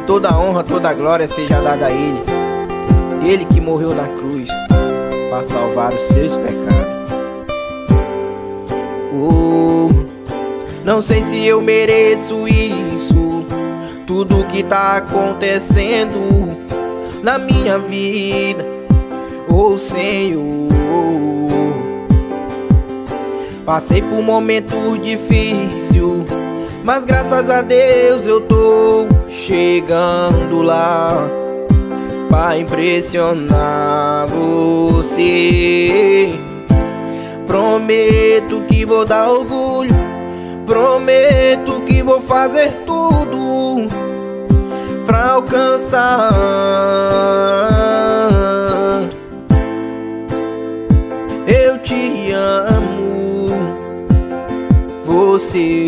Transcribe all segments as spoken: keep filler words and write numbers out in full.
toda a honra, toda a glória seja dada a Ele. Ele que morreu na cruz para salvar os seus pecados. Oh, não sei se eu mereço isso, tudo que tá acontecendo na minha vida, oh Senhor. Passei por momentos difíceis, mas graças a Deus eu tô chegando lá pra impressionar você. Prometo que vou dar orgulho, prometo que vou fazer tudo pra alcançar. Eu te amo, você,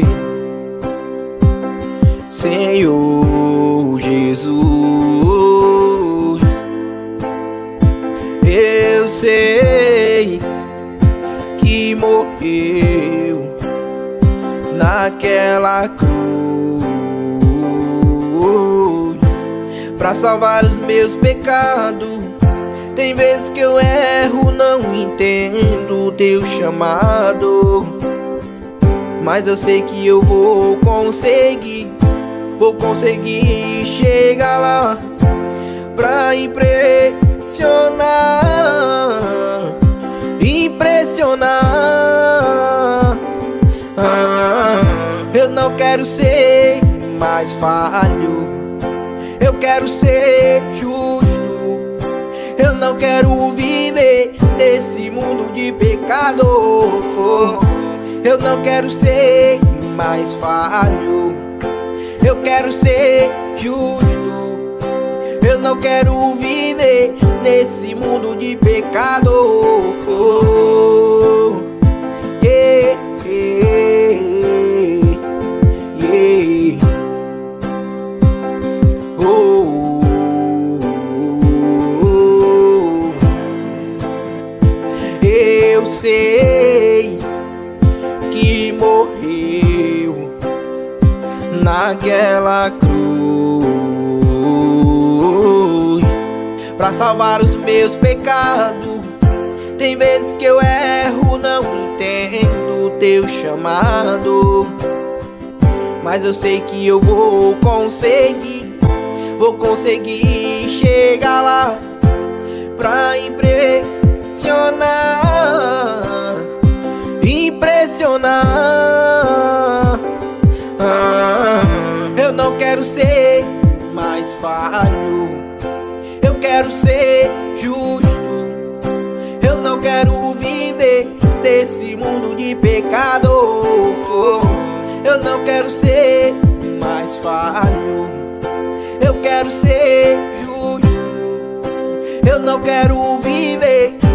Senhor Jesus. Eu sei que morreu naquela cruz pra salvar os meus pecados. Tem vezes que eu erro, não entendo o teu chamado, mas eu sei que eu vou conseguir, vou conseguir chegar lá pra impressionar, impressionar. Ah, eu não quero ser mais falho, eu quero ser justo. Eu não quero viver nesse mundo de pecado. Eu não quero ser mais falho, eu quero ser justo. Eu não quero viver nesse mundo de pecado. Yeah, yeah, yeah. Oh, oh, oh. Eu sei que morreu naquela cruz pra salvar os meus pecados. Tem vezes que eu erro, não entendo o teu chamado, mas eu sei que eu vou conseguir, vou conseguir chegar lá pra impressionar, impressionar. Ah, eu não quero ser mais falho, eu quero ser justo. Eu não quero viver nesse mundo de pecado. Eu não quero ser mais falho, eu quero ser justo. Eu não quero viver